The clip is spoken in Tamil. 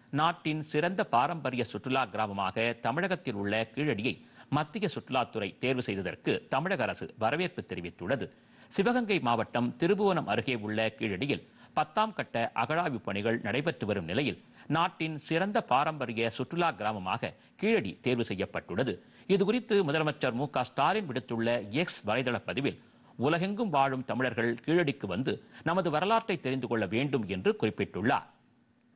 நாட்டின் சிறந்த பாரம்பரிய சுற்றுலா கிராமமாக தமிழகத்தில் உள்ள கீழடியை மத்திய சுற்றுலாத்துறை தேர்வு செய்ததற்கு தமிழக அரசு வரவேற்பு தெரிவித்துள்ளது. சிவகங்கை மாவட்டம் திருபுவனம் அருகே உள்ள கீழடியில் 10ஆம் கட்ட அகழாய்வு பணிகள் நடைபெற்று வரும் நிலையில் நாட்டின் சிறந்த பாரம்பரிய சுற்றுலா கிராமமாக கீழடி தேர்வு செய்யப்பட்டுள்ளது. இதுகுறித்து முதலமைச்சர் மு.க.ஸ்டாலின் விடுத்துள்ள எக்ஸ் வலைதள பதிவில், உலகெங்கும் வாழும் தமிழர்கள் கீழடிக்கு வந்து நமது வரலாற்றை தெரிந்து கொள்ள வேண்டும் என்று குறிப்பிட்டுள்ளார்.